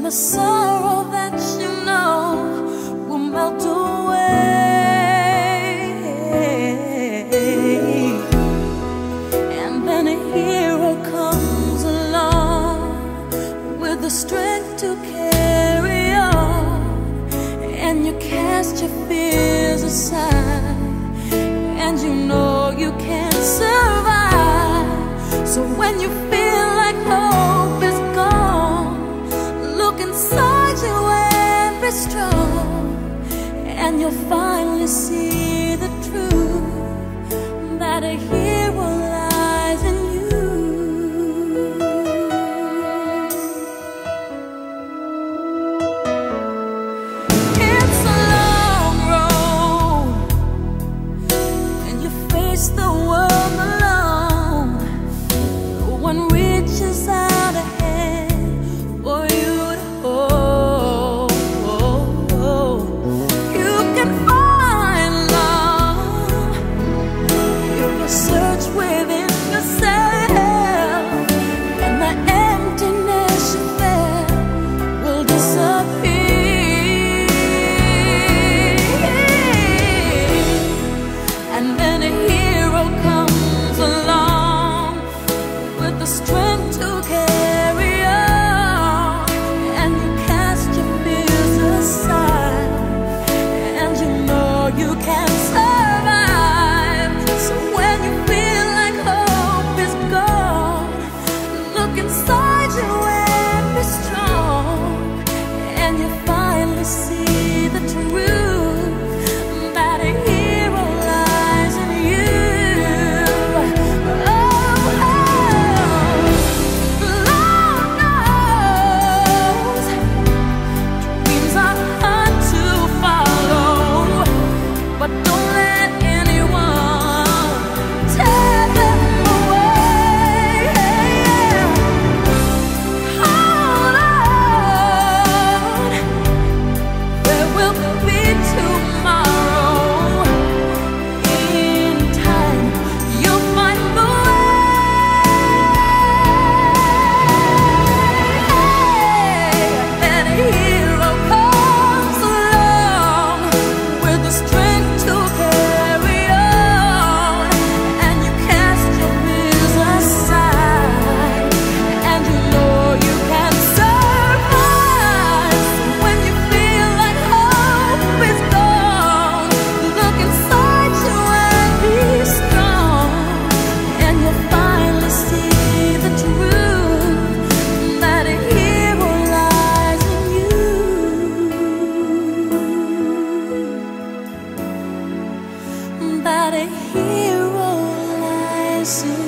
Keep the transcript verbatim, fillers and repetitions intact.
the sorrow that you know will melt away. And then a hero comes along with the strength to carry on, and you cast your fears aside, and you know you can't survive. So when you feel like hope is gone, look inside you and be strong, and you'll finally see the truth, that a hero lies in you. It's a long road, and you face the world alone. No one reaches out a hand for you to hold. You can find love if you search within yourself, and the emptiness you felt will disappear. And then a hero comes along with the strength to carry on, and you cast your fears aside, and you know you can survive. So when you feel like hope is gone, look inside you and be strong, and you finally see the truth, that a hero lies in you. Oh, Lord knows dreams are hard to follow, but don't let anyone tear them away. Hold on, there will be tomorrow. In time, you'll find the way. And a hero comes along with the strength to carry on, and you cast your fears aside, and you know you can survive. So when you feel like hope is gone, look inside you and be strong, and you'll finally see the truth, that a hero lies in you. That a hero lies in you.